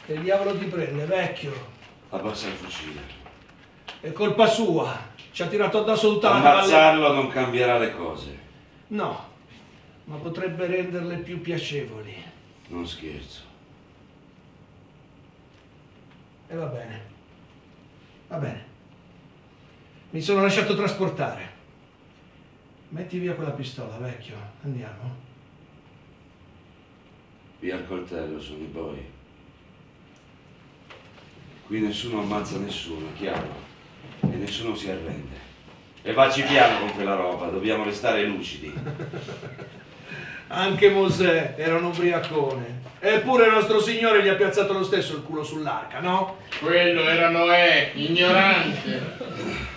Che diavolo ti prende, vecchio? Abbassa il fucile. È colpa sua. Ci ha tirato addosso tutta la Ammazzarlo non cambierà le cose. No, ma potrebbe renderle più piacevoli. Non scherzo. E va bene. Va bene. Mi sono lasciato trasportare. Metti via quella pistola, vecchio. Andiamo. Via il coltello, Sonny Boy. Qui nessuno ammazza nessuno, chiaro? E nessuno si arrende. E vacci piano con quella roba, dobbiamo restare lucidi. Anche Mosè era un ubriacone. Eppure il nostro Signore gli ha piazzato lo stesso il culo sull'arca, no? Quello era Noè, ignorante.